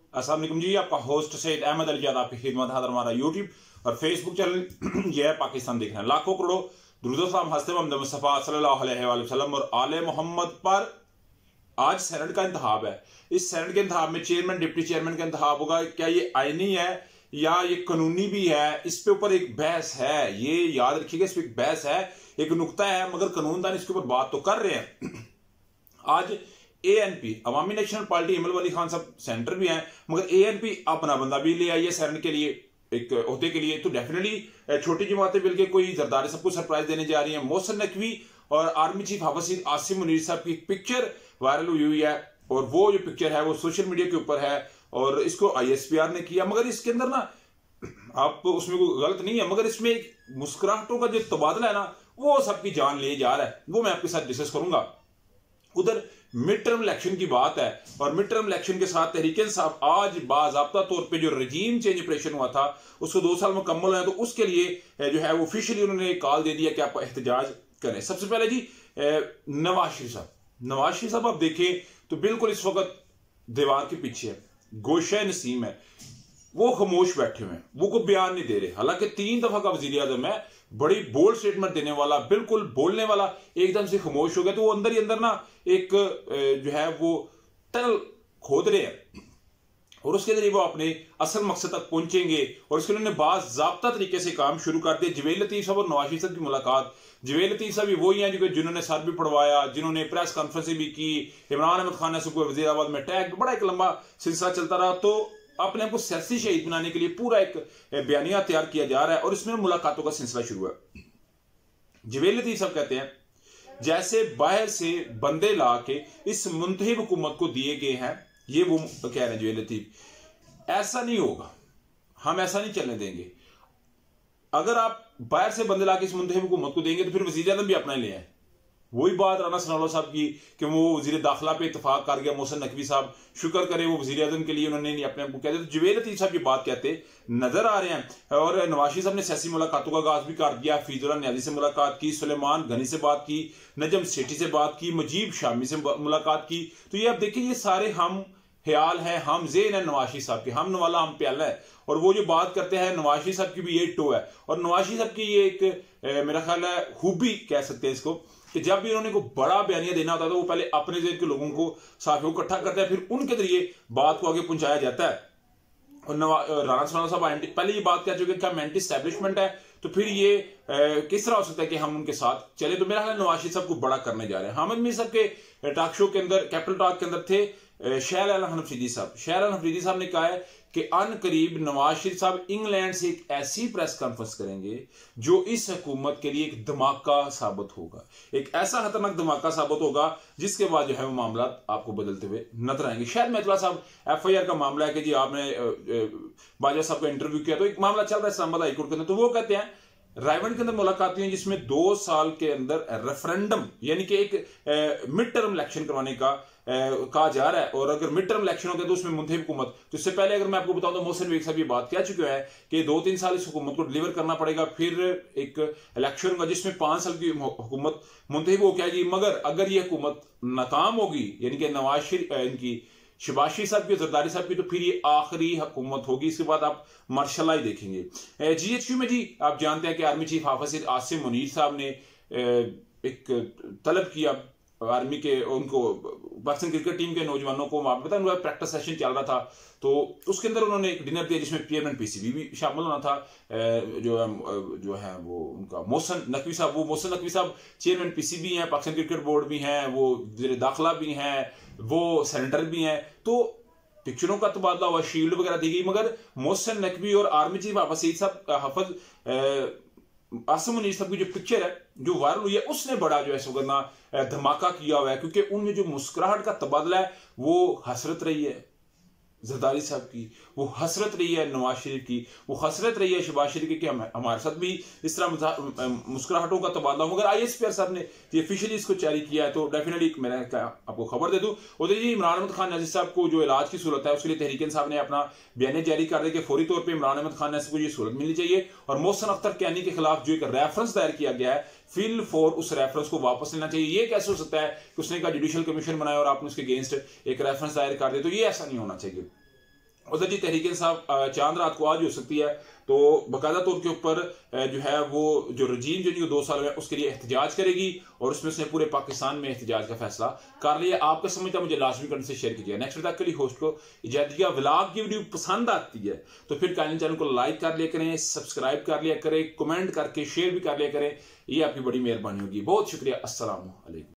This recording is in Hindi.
अस्सलाम वालेकुम जी, आपका होस्ट सैयद अहमद अली जाद आपकी खिदमत हाजिर। हमारा यूट्यूब और फेसबुक चैनल यह है पाकिस्तान देख रहे हैं। लाखों करोड़ों दुरूद सलाम हस्ते मोहम्मद मुस्तफ़ा सल्लल्लाहु अलैहि वसल्लम और आले मोहम्मद पर। आज सेनेट का इंतखाब है। इस सेनेट के इंतखाब में चेयरमैन डिप्टी चेयरमैन का इंतखाब होगा। क्या ये आईनी है या ये कानूनी भी है, इस पे ऊपर एक बहस है। ये याद रखिएगा, इस पे एक बहस है, एक नुक्ता है, मगर कानूनदान इसके ऊपर बात तो कर रहे हैं। आज ANP Awami national party Aimal Wali Khan sahab centre भी हैं, मगर ANP अपना बंदा भी ले आई है सेनेट के लिए, एक होते के लिए। तो डेफिनेटली छोटी जमातें मिलकर कोई जरदारी सबको सरप्राइज देने जा रही है। मोहसिन नकवी और आर्मी चीफ हफीज आसिम मुनीर साहब की पिक्चर वायरल हुई है, और वो जो पिक्चर है वो सोशल मीडिया के ऊपर है, और इसको ISPR ने किया। मगर इसके अंदर ना, आप उसमें कोई गलत नहीं है, मगर इसमें एक मुस्कुराहटों का जो तबादला है ना, वो सबकी जान ले जा रहा है। वो मैं आपके साथ डिस्कस करूंगा। उधर मिड टर्म इलेक्शन की बात है, और मिड टर्म इलेक्शन के साथ तहरीक इंसाफ आज बाज़ाब्ता तौर पे जो रजीम चेंज ऑपरेशन हुआ था उसको 2 साल मुकम्मल हुए, तो उसके लिए जो है वो ऑफिशियली उन्होंने कॉल दे दिया कि आप एहतजाज करें। सबसे पहले जी नवाज शरीफ साहब आप देखें तो बिल्कुल इस वक्त दीवार के पीछे है, गोशे नसीम है, वो खामोश बैठे हुए हैं, वो कोई बयान नहीं दे रहे। हालांकि 3 दफा का वजीर आजम है, बड़ी बोल्ड स्टेटमेंट देने वाला, बिल्कुल बोलने वाला, एकदम से खामोश हो गया। तो वो अंदर ही अंदर ना एक जो है वो टनल खोद रहे हैं, और उसके जरिए वो अपने असल मकसद तक पहुंचेंगे। और उसके उन्होंने बाज़ाब्ता तरीके से काम शुरू कर दिया। जवेद लतीफ साहब और नवाज शरीफ साहब की मुलाकात, जवेद लतीफ साहब वही हैं जिन्होंने सर भी पढ़वाया, जिन्होंने प्रेस कॉन्फ्रेंस भी की, इमरान अहमद खान ने सबको वजीराबाद में टैग, बड़ा एक लंबा सिलसिला चलता रहा। तो अपने आप को सियासी शहीद बनाने के लिए पूरा एक बयानिया तैयार किया जा रहा है, और इसमें मुलाकातों का सिलसिला शुरू है। जवेद लतीफ साहब कहते हैं जैसे बाहर से बंदे ला के इस मुंतहिब हुकूमत को दिए गए हैं, ये वो कह रहे हैं जवेद लतीफ, ऐसा नहीं होगा, हम ऐसा नहीं चलने देंगे। अगर आप बाहर से बंदे ला के इस मुंतहिब हुकूमत को देंगे तो फिर वजीर आज़म भी अपना ले आए। वही बात राना सनाउल्लाह साहब की कि वो वजीर दाखिला पे इतफाक कर गया मोहसिन नकवी साहब, शुक्र करे वो वजीर आजम के लिए उन्होंने नहीं अपने आप को कहते। तो जवेद लतीफ साहब की बात कहते नजर आ रहे हैं। और नवाज शरीफ साहब ने सियासी मुलाकातों का आगाज भी कर दिया। फीजुल्ला न्याजी से मुलाकात की, सुलेमान गनी से बात की, नजम सेठी से बात की, मुजीब शामी से मुलाकात की। तो ये आप देखिए, ये सारे हम ख्याल है, हम जेन है नवाज शरीफ साहब के, हम नवाला हम प्याला है। और वो जो बात करते हैं नवाज शरीफ साहब की भी ये टो है, और नवाज शरीफ साहब की ये एक मेरा ख्याल है खूबी कह सकते हैं इसको, कि जब भी उन्होंने को बड़ा बयानिया देना होता है तो वो पहले अपने जेब के लोगों को साथियों को इकट्ठा करता है, फिर उनके जरिए बात को आगे पहुंचाया जाता है। और राना सनाउल्लाह साहब पहले ये बात कह चुके कि हम एंटी एस्टैब्लिशमेंट है, तो फिर ये किस तरह हो सकता है कि हम उनके साथ चले। तो मेरा ख्याल नवाज शरीफ साहब को बड़ा करने जा रहे हैं। हामिद मीर साहब के टॉक शो के अंदर, कैपिटल टॉक के अंदर थे शहर आलम हफरीदी साहब। शहर आलम हफरीदी साहब ने कहा है कि अन करीब नवाज शरीफ साहब इंग्लैंड से एक ऐसी प्रेस कॉन्फ्रेंस करेंगे जो इस हुकूमत के लिए एक धमाका साबित होगा, एक ऐसा खतरनाक धमाका साबित होगा जिसके बाद जो है वो मामला आपको बदलते हुए नजर आएंगे। शायद मेहतला साहब FIR का मामला है कि जी आपने बाजा साहब का इंटरव्यू किया, तो एक मामला चल रहा है इस्लामाबाद हाईकोर्ट के अंदर। तो वो कहते हैं रायबंड के अंदर मुलाकात हुई जिसमें 2 साल के अंदर रेफरेंडम यानी कि एक मिड टर्म इलेक्शन करवाने का कहा जा रहा है। और अगर मिड टर्म इलेक्शन होता है तो उसमें मुंतहिब हुकूमत, तो इससे पहले अगर मैं आपको बताऊं तो मोहसिन नकवी साहब ये बात कह चुके हैं कि 2-3 साल इस हुकूमत को डिलीवर करना पड़ेगा, फिर एक इलेक्शन होगा जिसमें 5 साल की हुकूमत मुंतहिब हो जाएगी। मगर अगर ये हुकूमत नाकाम होगी, यानी कि नवाज शरीफ इनकी शहबाज शरीफ साहब की, जरदारी साहब की, तो फिर ये आखिरी हुकूमत होगी। इसके बाद आप मार्शल आई देखेंगे। GHQ में जी आप जानते हैं कि आर्मी चीफ हफीज आसिम मुनीर साहब ने एक तलब किया आर्मी के, उनको पाकिस्तान क्रिकेट टीम के नौजवानों को, आप पता उनका प्रैक्टिस सेशन चल रहा था, तो उसके अंदर उन्होंने एक डिनर दिया जिसमें चेयरमैन PCB भी शामिल होना था। जो है वो उनका मोहसिन नकवी साहब, वो मोहसिन नकवी साहब चेयरमैन PCB हैं, पाकिस्तान क्रिकेट बोर्ड भी हैं, वो वज़ीर दाखिला भी हैं, वो सेनेटर भी हैं। तो पिक्चरों का तबादला हुआ, शील्ड वगैरह दी गई, मगर मोहसिन नकवी और आर्मी चीफ हफीज आसिम मुनीर साहब की जो पिक्चर है जो वायरल हुई है, उसने बड़ा जो है सुगरना धमाका किया हुआ है, क्योंकि उनमें जो मुस्कुराहट का तबादला है वो हसरत रही है जरदारी साहब की, वो हसरत रही है नवाज शरीफ की, वो हसरत रही है शहबाज शरीफ की कि हमारे साथ भी इस तरह मुस्कुराहटों का तबादला हो। मगर ISPR साहब ने ये ऑफिशियली इसको जारी किया है, तो डेफिनेटली मैं आपको खबर दे दूं। उधर जी इमरान अहमद खान नाजिर साहब को जो इलाज की सूरत है उसके लिए तहरीक इंसाफ ने अपना बयान जारी कर दिया कि फौरी तौर पर इमरान अहमद खान नाजिर को ये सहूलत मिलनी चाहिए। और मोहसिन अख्तर कैनी के खिलाफ जो एक रेफरेंस दायर किया गया है, फिल फॉर उस रेफरेंस को वापस लेना चाहिए। ये कैसे हो सकता है कि उसने का जुडिशियल कमीशन बनाया और आपने उसके अगेंस्ट एक रेफरेंस दायर कर दिया, तो ये ऐसा नहीं होना चाहिए। उधर जी तहरीक इंसाफ चांद रात को आज हो सकती है, तो बाकायदा तौर के ऊपर जो है वो जो रजीम जो 2 साल में उसके लिए एहतजाज करेगी और उसमें से पूरे पाकिस्तान में एहतजाज का फैसला कर लिया। आपका समझता मुझे लाजमी करने से शेयर कीजिए। नेक्स्ट तक के लिए होस्ट को इजाजत दीजिए। व्लॉग की वीडियो पसंद आती है तो फिर काइंडली चैनल को लाइक कर लिया करें, सब्सक्राइब कर लिया करें, कमेंट करके शेयर भी कर लिया करें, ये आपकी बड़ी मेहरबानी होगी। बहुत शुक्रिया। अस्सलाम वालेकुम।